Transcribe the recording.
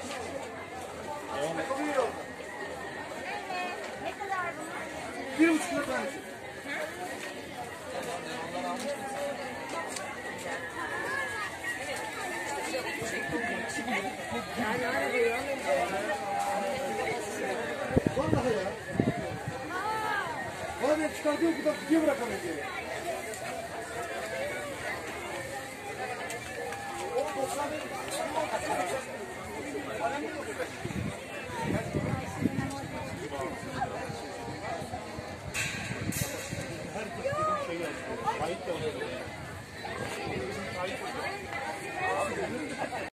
Ne kadar bunlar? 1,5 kilo tanesi. Vallahi ya. Bazen çıkartıyor, bu da tutuyor bırakamayacağım.